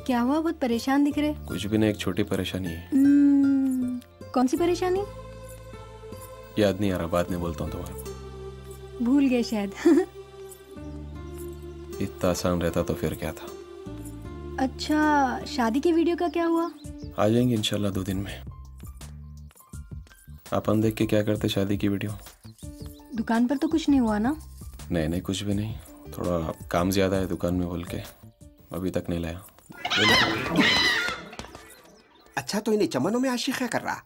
क्या हुआ, बहुत परेशान दिख रहे? कुछ भी नहीं, एक छोटी परेशानी है। कौन सी परेशानी? याद नहीं आ रहा, बाद में बोलता हूँ तुम्हारे। भूल गए शायद। इतना आसान रहता तो फिर क्या था। अच्छा, शादी की वीडियो का क्या हुआ? आ जाएंगे इंशाल्लाह 2 दिन में। अपन देख के क्या करते शादी की वीडियो? दुकान पर तो कुछ नहीं हुआ ना? नहीं नहीं, कुछ भी नहीं, थोड़ा काम ज्यादा है दुकान में बोल के अभी तक नहीं लाया। अच्छा, तो इन्हें चमनों में आशिक क्या कर रहा?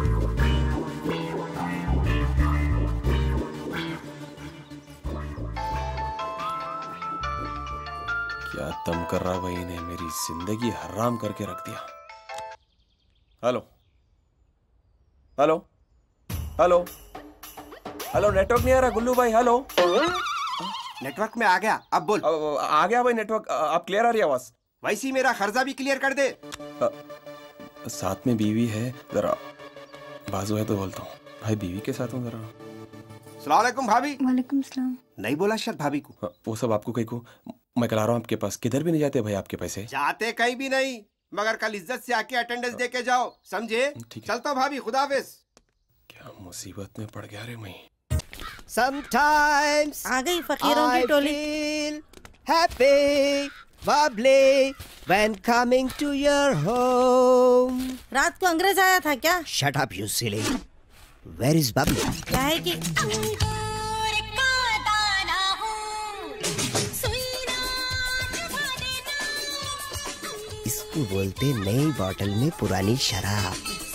क्या तम कर रहा भाई ने, मेरी जिंदगी हराम करके रख दिया। Hello hello hello hello, network नहीं आ रहा गुल्लू भाई। हेलो, नेटवर्क में आ गया, अब बोल। आ गया भाई नेटवर्क, अब क्लियर आ रही है आवाज। वैसी मेरा खर्चा भी क्लियर कर दे। साथ में बीवी है, जरा बाजू है तो बोलता हूँ भाई, बीवी के साथ हूँ जरा। सलाम अलैकुम भाभी। वालेकुम सलाम। नहीं बोला शायद भाभी को। वो सब आपको कहीं को, मैं कल आ रहा हूँ आपके पास। किधर भी नहीं जाते भाई आपके पैसे। जाते कहीं भी नहीं, मगर कल इज्जत से आके अटेंडेंस दे के जाओ, समझे? चलता भाभी, खुदा हाफिज। क्या मुसीबत में पड़ गया रे मैं। Sometimes आ गई फकीरों की टोली। feel happy, bubbly when coming to your home. रात को अंग्रेज आया था क्या? Shut up, you silly. Where is bubbly? क्या है कि इसको बोलते नई बोतल में पुरानी शराब।